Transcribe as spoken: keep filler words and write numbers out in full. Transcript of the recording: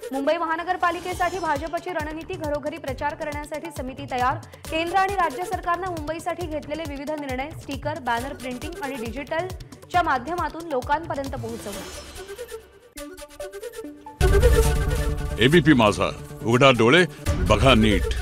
मुंबई महानगरपालिकेसाठी भाजपची रणनीती, घरोघरी प्रचार करण्यासाठी समिती तयार। केंद्र आणि राज्य सरकारने मुंबईसाठी घेतलेले विविध निर्णय, स्टिकर, बॅनर प्रिंटिंग आणि डिजिटलच्या माध्यमातून लोकांपर्यंत पोहोचवणे। एबीपी माझा, उघडा डोळे बघा नीट।